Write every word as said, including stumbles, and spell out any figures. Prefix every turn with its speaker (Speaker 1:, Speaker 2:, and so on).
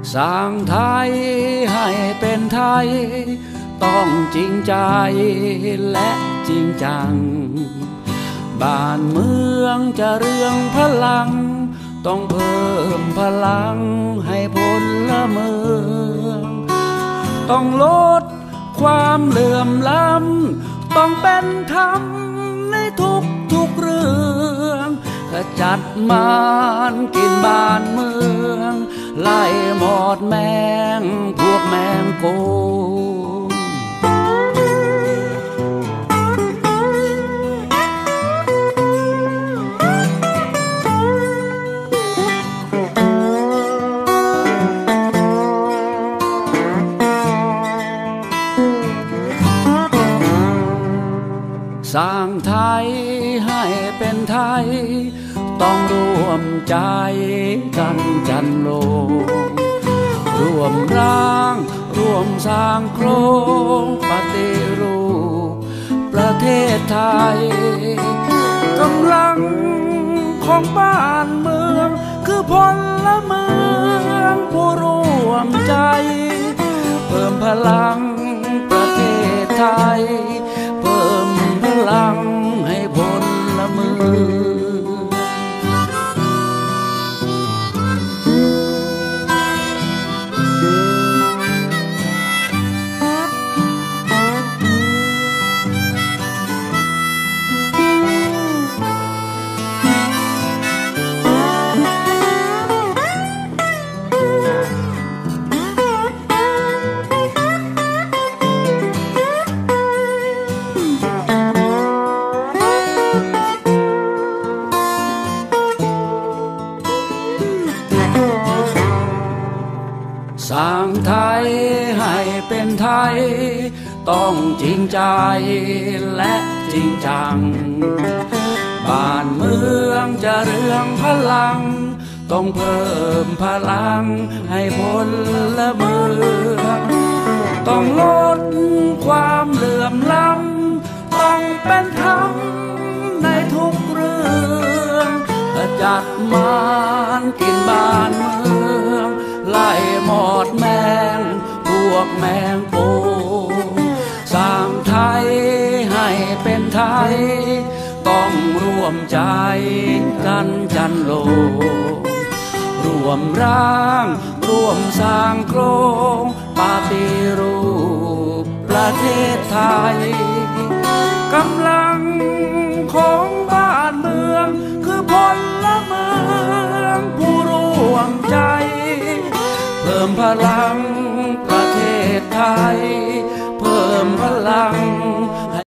Speaker 1: สร้างไทยให้เป็นไทยต้องจริงใจและจริงจังบ้านเมืองจะเรืองพลังต้องเพิ่มพลังให้พลเมืองต้องลดความเหลื่อมล้ำต้องเป็นธรรมในทุกทุกเรื่องขจัดมารกินบ้านเมืองไล่หมอดแมงพวกแมงโกงสร้างไทยให้เป็นไทยต้องร่วมใจกันจันโลงร่วมร่างร่วมสร้างโครงปฏิรูปประเทศไทยกำลังของบ้านเมืองคือพลเมืองผู้ร่วมใจเพิ่มพลังประเทศไทยเพิ่มพลังให้พลเมืองสร้างไทยให้เป็นไทยต้องจริงใจและจริงจังบ้านเมืองจะเรืองพลังต้องเพิ่มพลังให้พลเมืองต้องลดความเหลื่อมล้ำต้องเป็นธรรมในทุกเรื่องขจัดมารกินบ้านเมืองไล่หมอดแมงพวกแมงโกงสร้างไทยให้เป็นไทยต้องร่วมใจกันจันโลงร่วมร่างร่วมสร้างโครงปฏิรูปประเทศไทยกำลังของบ้านเมืองคือพลเมืองผู้ร่วมใจเพิ่มพลังประเทศไทยเพิ่มพลัง